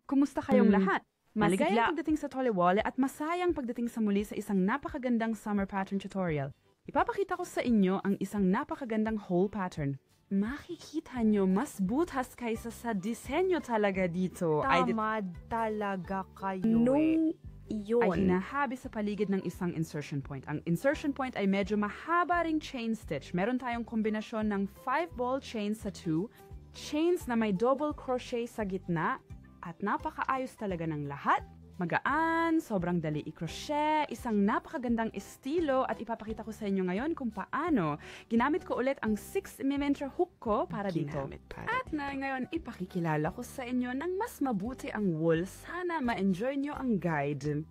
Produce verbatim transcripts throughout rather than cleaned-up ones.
Kumusta kayong Mm. lahat? Maligayang Masigla. pagdating sa Tolewale at masayang pagdating sa muli sa isang napakagandang summer pattern tutorial. Ipapakita ko sa inyo ang isang napakagandang hole pattern. Makikita nyo mas butas kaysa sa disenyo talaga dito. Ay, di- Tama talaga kayo Nung ay yun, hinahabi sa paligid ng isang insertion point. Ang insertion point ay medyo mahaba ring chain stitch. Meron tayong kombinasyon ng five ball chains sa two, chains na may double crochet sa gitna, at napakaayos talaga ng lahat. Magaan, sobrang dali i-crochet, isang napakagandang estilo at ipapakita ko sa inyo ngayon kung paano. Ginamit ko ulit ang six millimeter hook ko para dito. Ginamit para At na ngayon, ipakikilala ko sa inyo ng mas mabuti ang wool. Sana ma-enjoy nyo ang guide.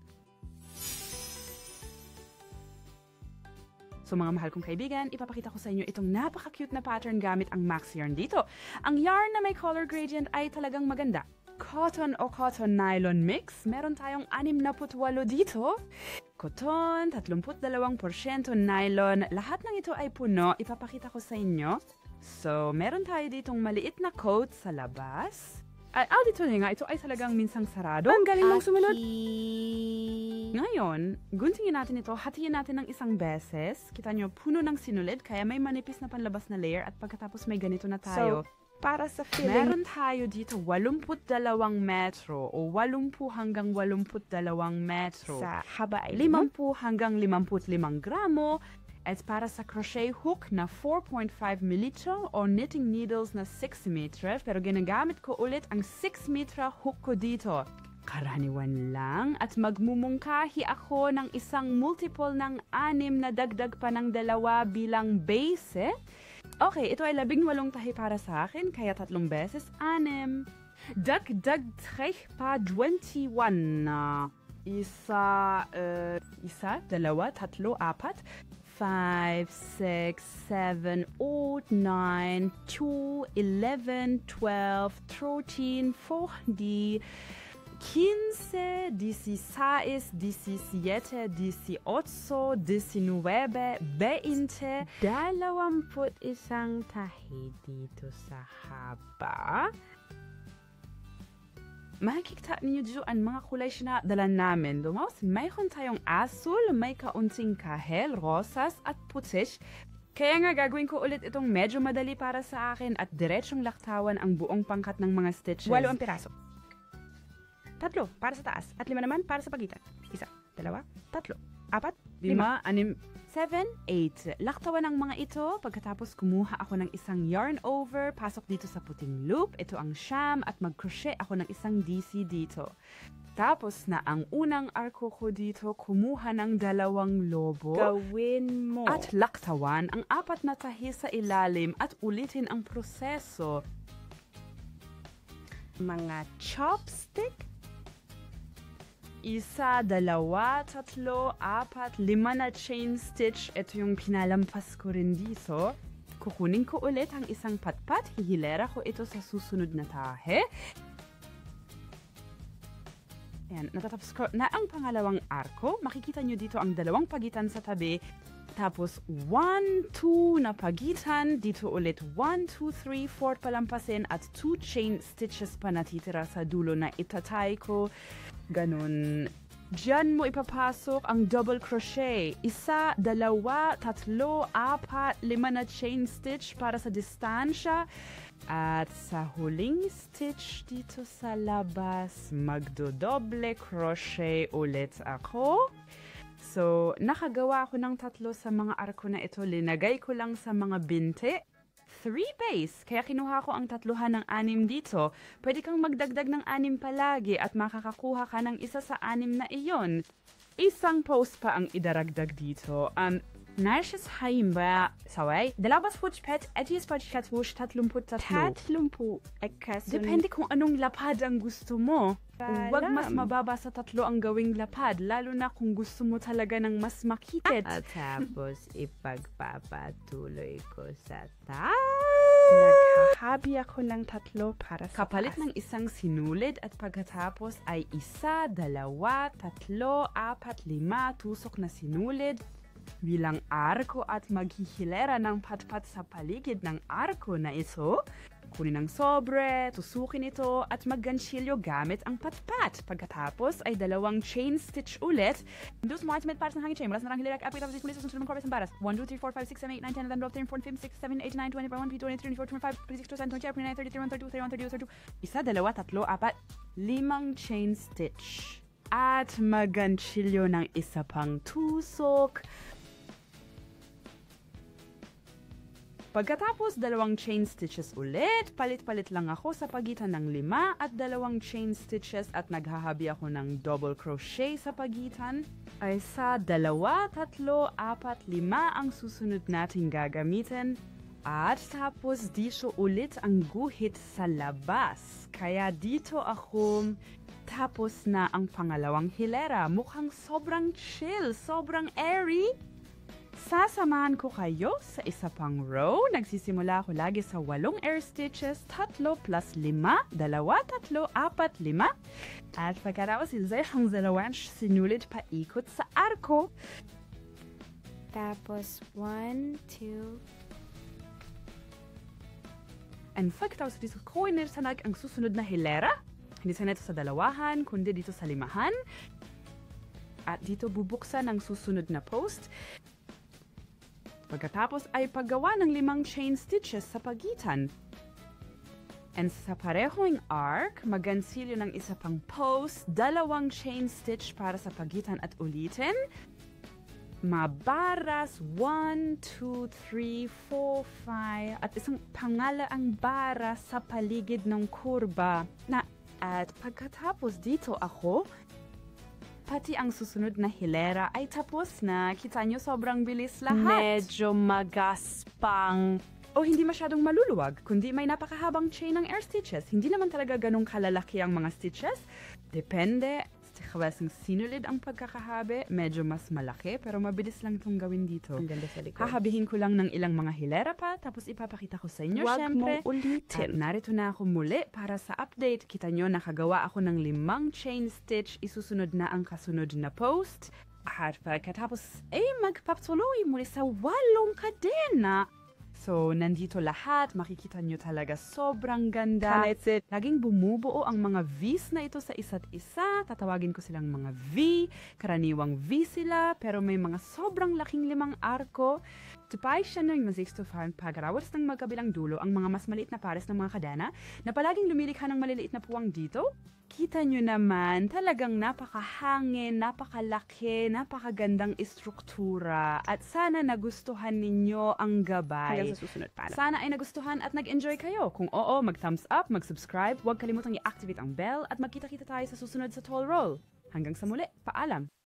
So mga mahal kong kaibigan, ipapakita ko sa inyo itong napaka-cute na pattern gamit ang Max Yarn dito. Ang yarn na may color gradient ay talagang maganda. Cotton o cotton nylon mix, meron tayong anim na putwalo dito. Cotton, tatlumpu't dalawang porsyento nylon, lahat ng ito ay puno, ipapakita ko sa inyo. So, meron tayo ditong maliit na coat sa labas. Ay, ah, dito nga, ito ay talagang minsang sarado. ang galing mong sumunod. Aki. Ngayon, guntingin natin ito, hatiin natin ng isang beses. Kita nyo, puno ng sinulid, kaya may manipis na panlabas na layer at pagkatapos may ganito na tayo. Para sa feeling, Meron tayo dito eighty-two metro o eighty hanggang eighty-two metro. sa haba ay fifty hanggang fifty-five gramo. At para sa crochet hook na four point five millimeter o knitting needles na six meter. Pero ginagamit ko ulit ang six meter hook ko dito. Karaniwan lang at magmumungkahi ako ng isang multiple ng anim na dagdag pa ng dalawa bilang base. Okay, ito ay labing walong tahi para sa akin, kaya tatlong beses anim. Dagdag tahi pa twenty-one na. Isa, uh, isa, dalawa, tatlo, apat. five, six, seven, eight, nine, two, eleven, twelve, thirteen, fourteen, quince, dieciséis, diecisiete, dieciocho, diecinueve, veinte, dalawamput isang tahi dito sa haba. Makikita ninyo dito ang mga kulay na dala namin. Dumaos, mayroon tayong asul, may kaunting kahel, rosas at putis. Kaya nga gagawin ko ulit itong medyo madali para sa akin at diretsong laktawan ang buong pangkat ng mga stitches. Walo ang piraso. Tatlo para sa taas at lima naman para sa pagitan. Isa, dalawa, tatlo, apat, lima. Lima, anim, seven, eight. Laktawan ang mga ito. Pagkatapos kumuha ako ng isang yarn over, pasok dito sa puting loop. Ito ang sham at mag-crochet ako ng isang D C dito. Tapos na ang unang arko ko dito, kumuha ng dalawang lobo. Gawin mo. At laktawan ang apat na tahi sa ilalim at ulitin ang proseso. mga chopstick. Isa, dalawa, tatlo, apat, lima na chain stitch. Ito yung pinalampas ko rin dito. Kukunin ko ulit ang isang patpat. Hihilera ko ito sa susunod na tahe. Ayan, natatapos ko na ang pangalawang arko. Makikita nyo dito ang dalawang pagitan sa tabi. Tapos, one, two na pagitan. Dito ulit, one, two, three, four palampasin at two chain stitches pa natitira sa dulo na itatay ko. Ganon. Diyan mo ipapasok ang double crochet. Isa, dalawa, tatlo, apat, lima na chain stitch para sa distansya. At sa huling stitch dito sa labas, magdo-double crochet ulit ako. So, nakagawa ko ng tatlo sa mga arko na ito. Linagay ko lang sa mga binte. Three base, kaya kinuha ko ang tatluhan ng anim dito. Pwede kang magdagdag ng anim palagi at makakakuha ka ng isa sa anim na iyon. Isang post pa ang idaragdag dito. Um, Narshes haimba saway, dalabas putpet, etis putchatwush, tatlumput tatlo. Tatlumpu. Ay, kaso Depende kung anong lapad ang gusto mo. Huwag mas Alam. mababa sa tatlo ang gawing lapad, lalo na kung gusto mo talaga ng mas makitid. At tapos ipagpapatuloy ko sa taas. naghahabi ako ng tatlo para sa Kapalit taas. ng isang sinulid at pagkatapos ay isa, dalawa, tatlo, apat, lima, tusok na sinulid bilang arko at maghihilera ng patpat sa paligid ng arko na ito. Kunin ang sobre, tusukin ito, at magganchilyo gamit ang patpat. Pagkatapos ay dalawang chain stitch ulit. Dos mo ultimate paras ng hangin chain. Malas na lang hilirek, apit tapos ismulis ang sunod ng corpus ng baras. one, two, three, four, five, six, seven, eight, nine, ten, eleven, twelve, thirteen, fourteen, fifteen, sixteen, seventeen, eighteen, nineteen, twenty, twenty-one, twenty-two, twenty-three, twenty-four, twenty-five, twenty-six, twenty-seven, twenty-eight, twenty-nine, thirty, thirty-one, thirty-two, thirty-one, thirty-two, thirty-three. Isa, dalawa, tatlo, apat, limang chain stitch. At magganchilyo ng isa pang tusok. Pagkatapos dalawang chain stitches ulit, palit-palit lang ako sa pagitan ng lima at dalawang chain stitches at naghahabi ako ng double crochet sa pagitan. Ay sa dalawa, tatlo, apat, lima ang susunod nating gagamitin. At tapos dito ulit ang guhit sa labas. Kaya dito ako tapos na ang pangalawang hilera. Mukhang sobrang chill, sobrang airy. Sasamahan ko kayo sa isa pang row. Nagsisimula ako lagi sa walong air stitches, tatlo plus lima, dalawa, tatlo, apat, lima. At pagkatapos ilzay ang dalawan, sinulit pa ikot sa arko. Tapos, one, two. And pagkatapos dito ko inirsanag ang susunod na hilera. Hindi sana ito sa dalawahan, kundi dito sa limahan. At dito bubuksan ang susunod na post. Pagkatapos ay paggawa ng limang chain stitches sa pagitan. And sa parehong arc, magansilyo ng isa pang post, dalawang chain stitch para sa pagitan at ulitin. Mabaras, one, two, three, four, five, at isang pangalaang bara sa paligid ng kurba. Na, at pagkatapos dito ako, pati ang susunod na hilera ay tapos na. Kita nyo, sobrang bilis lahat. Medyo magaspang. O hindi masyadong maluluwag, kundi may napakahabang chain ng air stitches. Hindi naman talaga ganong kalalaki ang mga stitches. Depende. Kung sinulid ang pagkakahabi, medyo mas malaki, pero mabilis lang itong gawin dito. Ang ganda sa likod. Hahabihin ko lang ng ilang mga hilera pa, tapos ipapakita ko sa inyo, Huwag syempre. mong ulitin. At narito na ako muli para sa update. Kita nyo, nakagawa ako ng limang chain stitch. Isusunod na ang kasunod na post. At pagkatapos, ay magpapatuloy muli sa walong kadena. So, nandito lahat. Makikita nyo talaga sobrang ganda. That's it. Laging bumubuo ang mga V's na ito sa isa't isa. Tatawagin ko silang mga V. Karaniwang V sila, pero may mga sobrang laking limang arko. Tupay siya ng masixtufahan pagkarawas ng magkabilang dulo ang mga mas maliit na pares ng mga kadena na palaging lumilikha ng maliliit na puwang dito. Kita nyo naman, talagang napakahangin, napakalaki, napakagandang istruktura. At sana nagustuhan ninyo ang gabay. Hanggang sa susunod pala. Sana ay nagustuhan at nag-enjoy kayo. Kung oo, mag-thumbs up, mag-subscribe, huwag kalimutang i-activate ang bell at magkita-kita tayo sa susunod sa Tall Roll. Hanggang sa muli, paalam!